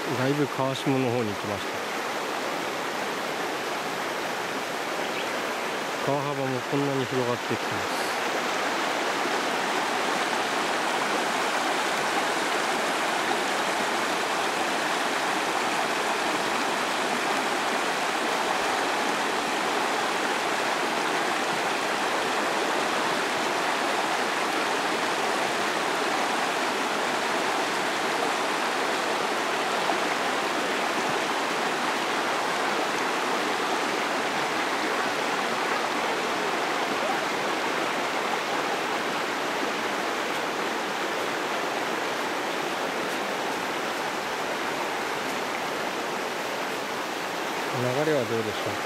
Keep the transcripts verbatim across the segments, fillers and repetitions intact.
だいぶ川下の方に来ました。川幅もこんなに広がってきてます。流れはどうでしょう。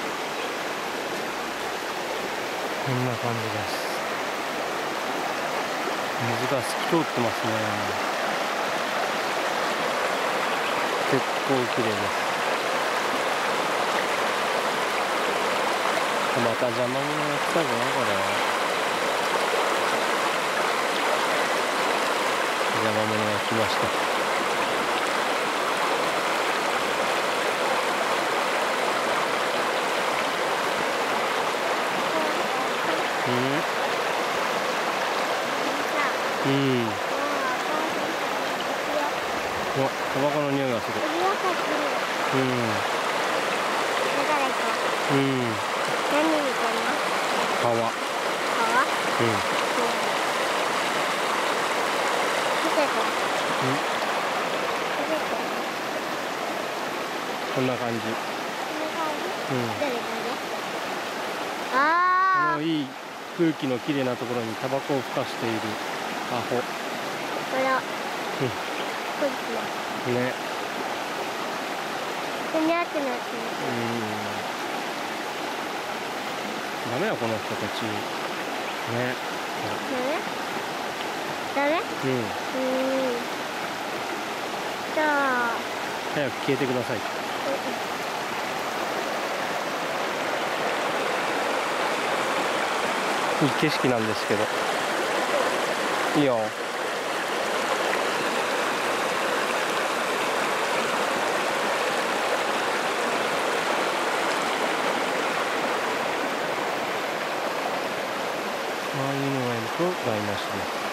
こんな感じです。水が透き通ってますね。結構綺麗です。また邪魔者が来たぞこれ。邪魔者が来ました。うん。うん。お、タバコの匂いがする。うん。うん。 何見てんの？ 川。川？うん。 見てて。 うん。こんな感じ。こんな感じ？うん。どれどれ？ ああ。このいい空気のきれいなところにタバコをふかしているアホ。 これ。うん。空気。 ね。 ふにゃってなってる。うん。 ダメだこの人たち。ね。 ダメ？ダメ？うん。うん。じゃあ。 早く消えてください。いい景色なんですけど。いいよ。ああいうのがいると台無しです。